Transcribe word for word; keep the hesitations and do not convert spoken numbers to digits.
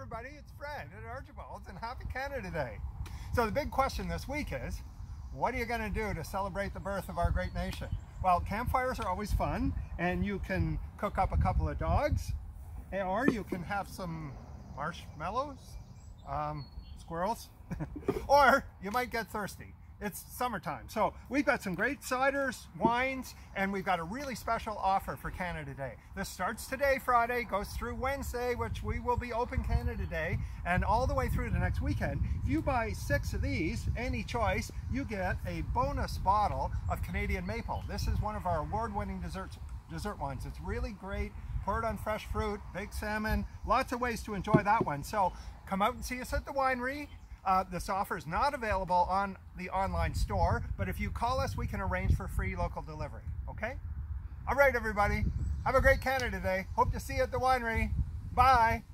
everybody, it's Fred at Archibald's and happy Canada Day. So the big question this week is, what are you going to do to celebrate the birth of our great nation? Well, campfires are always fun, and you can cook up a couple of dogs, or you can have some marshmallows, um, squirrels, or you might get thirsty. It's summertime. So we've got some great ciders, wines, and we've got a really special offer for Canada Day. This starts today, Friday, goes through Wednesday, which we will be open Canada Day, and all the way through the next weekend. If you buy six of these, any choice, you get a bonus bottle of Canadian Maple. This is one of our award-winning desserts, dessert wines. It's really great, poured on fresh fruit, baked salmon, lots of ways to enjoy that one. So come out and see us at the winery. Uh, this offer is not available on the online store, but if you call us, we can arrange for free local delivery, okay? All right, everybody. Have a great Canada Day. Hope to see you at the winery. Bye.